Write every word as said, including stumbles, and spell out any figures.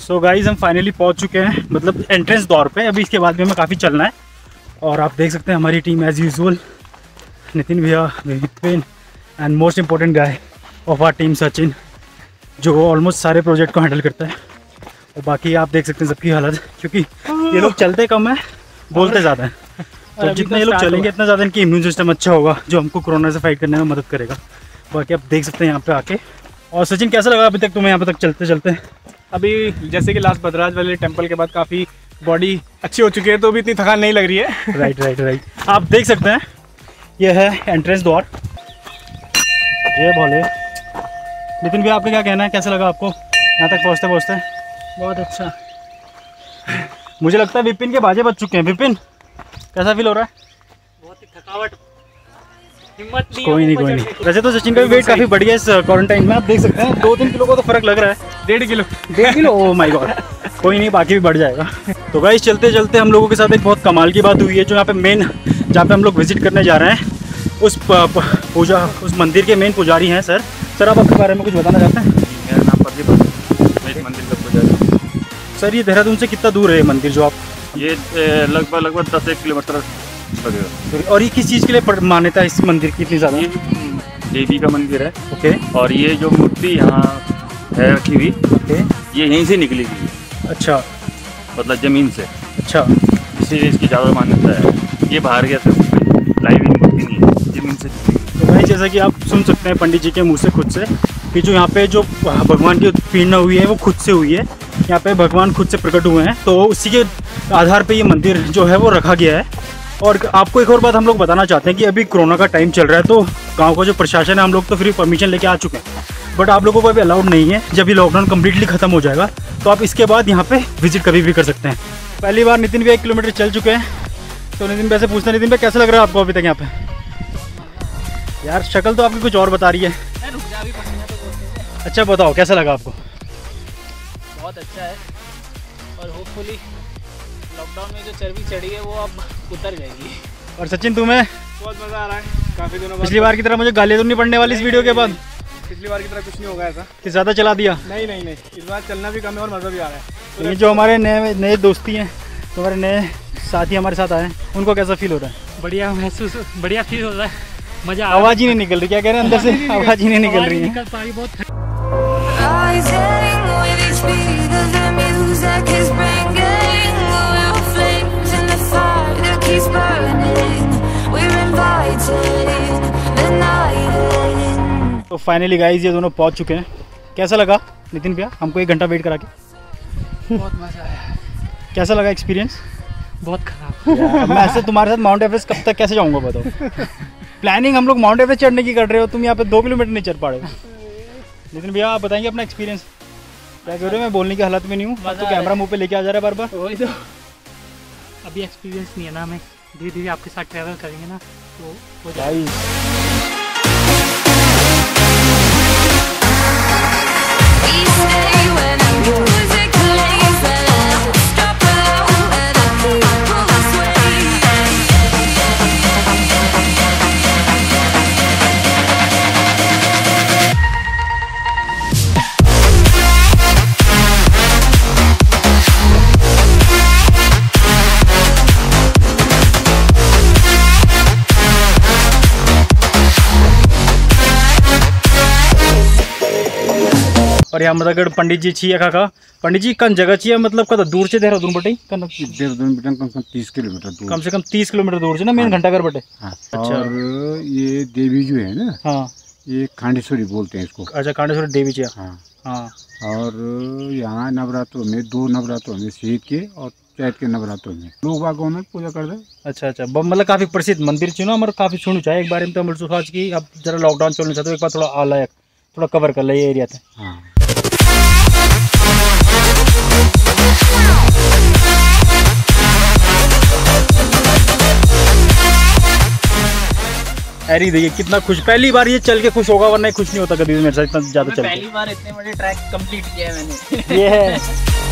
So guys हम finally पहुंच चुके हैं, मतलब एंट्रेंस द्वार पे। अभी इसके बाद भी हमें काफ़ी चलना है और आप देख सकते हैं हमारी टीम एज यूजुअल, नितिन भैया, Vipin and most important guy of our team Sachin, जो ऑलमोस्ट सारे प्रोजेक्ट को हैंडल करता है। और बाकी आप देख सकते हैं सबकी हालत, क्योंकि ये लोग चलते कम है, बोलते ज़्यादा हैं। तो जितने ये लोग चलेंगे इतना ज़्यादा इनकी इम्यून सिस्टम अच्छा होगा, जो हमको कोरोना से फाइट करने में मदद करेगा। बाकी आप देख सकते हैं यहाँ पे आके। और सचिन कैसा लगा अभी तक तुम्हें यहाँ पे तक चलते चलते? अभी जैसे कि लास्ट भद्राज वाले टेंपल के बाद काफ़ी बॉडी अच्छी हो चुकी है, तो अभी इतनी थकान नहीं लग रही है। राइट राइट राइट आप देख सकते हैं ये है एंट्रेंस द्वार। जय भोले। नितिन भैया आपने क्या कहना है, कैसा लगा आपको यहाँ तक पहुँचते पहुँचते? बहुत अच्छा। मुझे लगता है विपिन के बाजे बज चुके हैं। विपिन कैसा फील हो रहा है? बहुत ही थकावट, हिम्मत नहीं। कोई नहीं कोई नहीं। वैसे तो सचिन का भी वेट काफ़ी बढ़ गया इस क्वारंटाइन में, आप देख सकते हैं दो तीन किलो का तो फर्क लग रहा है। डेढ़ किलो डेढ़ किलो ओह माय गॉड। कोई नहीं, बाकी भी बढ़ जाएगा। तो गाइस चलते चलते हम लोगों के साथ एक बहुत कमाल की बात हुई है, जो यहाँ पे मेन, जहाँ पे हम लोग विजिट करने जा रहे हैं, उस पूजा उस मंदिर के मेन पुजारी हैं सर। सर आप अपने बारे में कुछ बताना चाहते हैं? मेरा नाम प्रदीप है, मैं इस मंदिर का पुजारी हूँ। सर ये देहरादून से कितना दूर है ये मंदिर जो आप? ये लगभग लगभग दस एक किलोमीटर लगेगा। और ये किस चीज़ के लिए मान्यता है इस मंदिर की इतनी ज़्यादा? ये देवी का मंदिर है। ओके। और ये जो मूर्ति यहाँ है रखी हुई, ओके, ये यहीं से निकली हुई है। अच्छा, मतलब ज़मीन से। अच्छा, इसीलिए इसकी ज़्यादा मान्यता है। ये बाहर गया था, लाइव मूर्ति नहीं है, ज़मीन से। तो भाई जैसा कि आप सुन सकते हैं पंडित जी के मुँह से खुद से कि जो यहाँ पे जो भगवान की उत्पीड़ना हुई है वो खुद से हुई है। यहाँ पे भगवान खुद से प्रकट हुए हैं, तो उसी के आधार पे ये मंदिर जो है वो रखा गया है। और आपको एक और बात हम लोग बताना चाहते हैं कि अभी कोरोना का टाइम चल रहा है, तो गांव का जो प्रशासन है, हम लोग तो फ्री परमिशन लेके आ चुके हैं, बट आप लोगों को अभी अलाउड नहीं है। जब ये लॉकडाउन कम्प्लीटली खत्म हो जाएगा तो आप इसके बाद यहाँ पे विजिट कभी भी कर सकते हैं। पहली बार नितिन भी एक किलोमीटर चल चुके हैं, तो नितिन भाई से पूछते हैं, नितिन भाई कैसा लग रहा है आपको अभी तक यहाँ पे? यार शक्ल तो आपकी कुछ और बता रही है। अच्छा बताओ कैसा लगा आपको? बहुत अच्छा है, और होपफुली लॉकडाउन में जो चर्बी चढ़ी है वो अब उतर जाएगी। और सचिन तुम्हें? बहुत मज़ा आ रहा है। काफ़ी दिनों बाद पिछली बार की तरह मुझे गालियाँ तो नहीं पड़ने वाली इस वीडियो के बाद? पिछली बार की तरह कुछ नहीं होगा ऐसा कि ज़्यादा चला दिया? नहीं नहीं नहीं, इस बार चलना भी कम है और मज़ा भी आ रहा है। ये जो हमारे नए नए दोस्ती हैं, तुम्हारे नए साथी हमारे साथ आए हैं, उनको कैसा फील हो रहा है? बढ़िया महसूस, बढ़िया फील हो रहा है, मज़ा। आवाज़ ही नहीं निकल रही, क्या कह रहे हैं अंदर से? आवाज़ ही नहीं निकल रही है। निकल पाई बहुत। तो फाइनली गाइस ये दोनों पहुंच चुके हैं। कैसा लगा नितिन भैया हमको एक घंटा वेट करा के? बहुत मज़ा आया। कैसा लगा एक्सपीरियंस? बहुत खराब। अब मैं ऐसे तुम्हारे साथ माउंट एवरेस्ट कब तक कैसे जाऊंगा बताओ? प्लानिंग हम लोग माउंट एवरेस्ट चढ़ने की कर रहे हो, तुम यहाँ पे दो किलोमीटर नहीं चढ़ पा रहे हो। नितिन भैया आप बताएंगे अपना एक्सपीरियंस? क्या कह रहे हो? मैं बोलने की हालत में नहीं हूँ, तो कैमरा मुँह पे लेके आ जा रहा है बार बार। वही तो, अभी एक्सपीरियंस नहीं है ना, हमें धीरे धीरे आपके साथ ट्रैवल करेंगे ना तो हो जाएगा। और यहाँ मतलब पंडित जी छिए काका पंडित जी कन जगह चाहिए, मतलब कदा दूर से देहरादून बटे कन देहरादून बटे कम से कम तीस किलोमीटर दूर, कम से कम तीस किलोमीटर दूर से ना मेन घंटाघर बटे। हाँ। अच्छा। और ये देवी जो है ना, हाँ, ये खांडेश्वरी बोलते हैं इसको। अच्छा, खांडेश्वरी देवी जी। हाँ हाँ। और यहाँ नवरात्रों में, दो नवरात्रों में, शहीद के और चैत के नवरात्रों में लोग बागों में पूजा करते हैं। अच्छा अच्छा, मतलब काफी प्रसिद्ध मंदिर चुना हमारे, काफी सुनू चाहिए एक बार में। तो हम सोच की अब जरा लॉकडाउन चलने चाहते एक बार थोड़ा आलायक थोड़ा कवर कर ले ये एरिया थे। हाँ। अरे देखिए कितना खुश, पहली बार ये चल के खुश होगा, वरना खुश नहीं होता कभी भी मेरे साथ इतना ज्यादा चल। पहली बार इतने बड़े ट्रैक कंप्लीट किया है मैंने। ये है